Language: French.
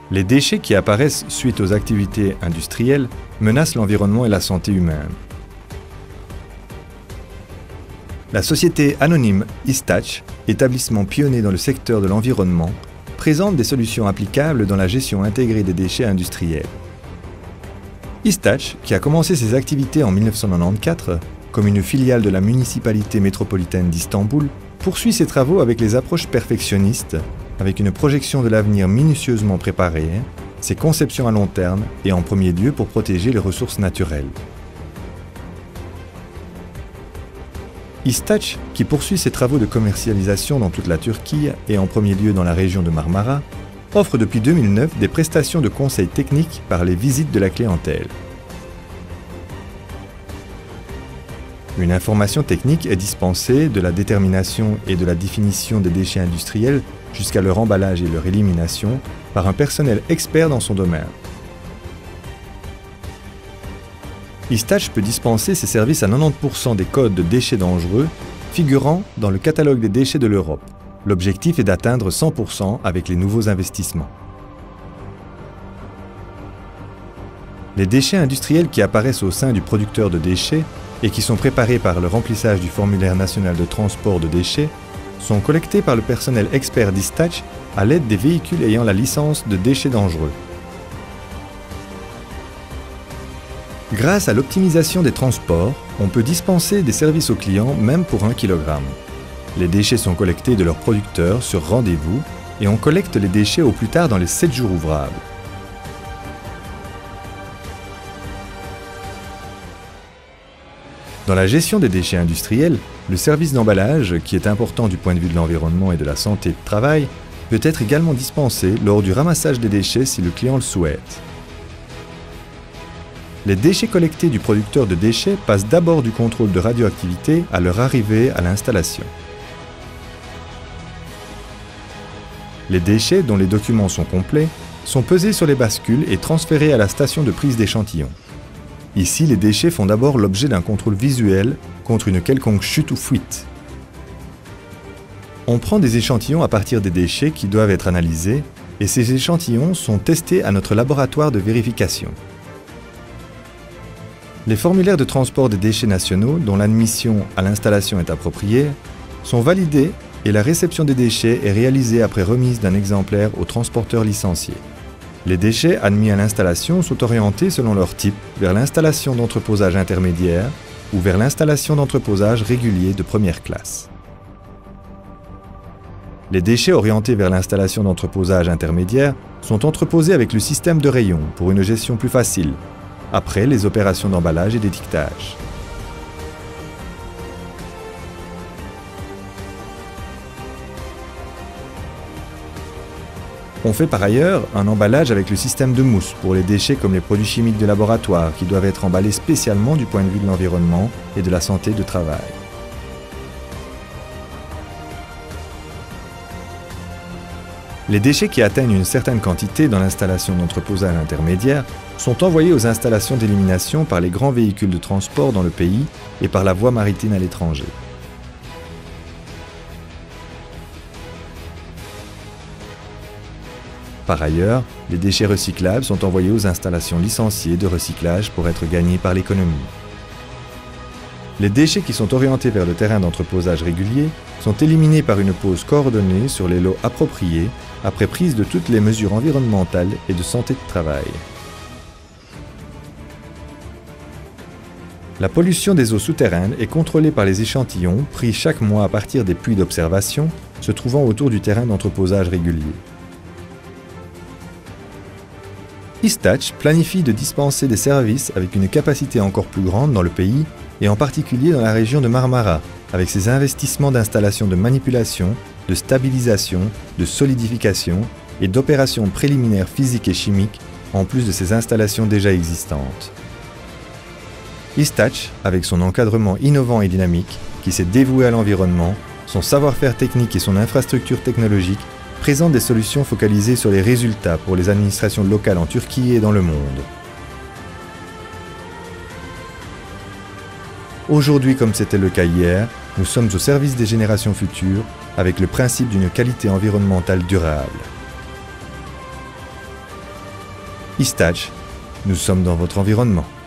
Les déchets qui apparaissent suite aux activités industrielles menacent l'environnement et la santé humaine. La société anonyme Istach, établissement pionnier dans le secteur de l'environnement, présente des solutions applicables dans la gestion intégrée des déchets industriels. Istach, qui a commencé ses activités en 1994 comme une filiale de la municipalité métropolitaine d'Istanbul, poursuit ses travaux avec les approches perfectionnistes, avec une projection de l'avenir minutieusement préparée, ses conceptions à long terme et en premier lieu pour protéger les ressources naturelles. Istach, qui poursuit ses travaux de commercialisation dans toute la Turquie et en premier lieu dans la région de Marmara, offre depuis 2009 des prestations de conseils techniques par les visites de la clientèle. Une information technique est dispensée de la détermination et de la définition des déchets industriels jusqu'à leur emballage et leur élimination par un personnel expert dans son domaine. Istach peut dispenser ses services à 90% des codes de déchets dangereux figurant dans le catalogue des déchets de l'Europe. L'objectif est d'atteindre 100% avec les nouveaux investissements. Les déchets industriels qui apparaissent au sein du producteur de déchets et qui sont préparés par le remplissage du formulaire national de transport de déchets sont collectés par le personnel expert d'Istach à l'aide des véhicules ayant la licence de déchets dangereux. Grâce à l'optimisation des transports, on peut dispenser des services aux clients même pour 1 kg. Les déchets sont collectés de leur producteur sur rendez-vous et on collecte les déchets au plus tard dans les 7 jours ouvrables. Dans la gestion des déchets industriels, le service d'emballage, qui est important du point de vue de l'environnement et de la santé de travail, peut être également dispensé lors du ramassage des déchets si le client le souhaite. Les déchets collectés du producteur de déchets passent d'abord du contrôle de radioactivité à leur arrivée à l'installation. Les déchets, dont les documents sont complets, sont pesés sur les bascules et transférés à la station de prise d'échantillons. Ici, les déchets font d'abord l'objet d'un contrôle visuel contre une quelconque chute ou fuite. On prend des échantillons à partir des déchets qui doivent être analysés et ces échantillons sont testés à notre laboratoire de vérification. Les formulaires de transport des déchets nationaux, dont l'admission à l'installation est appropriée, sont validés et la réception des déchets est réalisée après remise d'un exemplaire au transporteur licencié. Les déchets admis à l'installation sont orientés selon leur type vers l'installation d'entreposage intermédiaire ou vers l'installation d'entreposage régulier de première classe. Les déchets orientés vers l'installation d'entreposage intermédiaire sont entreposés avec le système de rayon pour une gestion plus facile, après les opérations d'emballage et d'étiquetage. On fait par ailleurs un emballage avec le système de mousse pour les déchets comme les produits chimiques de laboratoire qui doivent être emballés spécialement du point de vue de l'environnement et de la santé de travail. Les déchets qui atteignent une certaine quantité dans l'installation d'entreposage intermédiaire sont envoyés aux installations d'élimination par les grands véhicules de transport dans le pays et par la voie maritime à l'étranger. Par ailleurs, les déchets recyclables sont envoyés aux installations licenciées de recyclage pour être gagnés par l'économie. Les déchets qui sont orientés vers le terrain d'entreposage régulier sont éliminés par une pose coordonnée sur les lots appropriés après prise de toutes les mesures environnementales et de santé de travail. La pollution des eaux souterraines est contrôlée par les échantillons pris chaque mois à partir des puits d'observation se trouvant autour du terrain d'entreposage régulier. Istach planifie de dispenser des services avec une capacité encore plus grande dans le pays et en particulier dans la région de Marmara, avec ses investissements d'installations de manipulation, de stabilisation, de solidification et d'opérations préliminaires physiques et chimiques, en plus de ses installations déjà existantes. Istach, avec son encadrement innovant et dynamique, qui s'est dévoué à l'environnement, son savoir-faire technique et son infrastructure technologique, présente des solutions focalisées sur les résultats pour les administrations locales en Turquie et dans le monde. Aujourd'hui, comme c'était le cas hier, nous sommes au service des générations futures avec le principe d'une qualité environnementale durable. Istach, nous sommes dans votre environnement.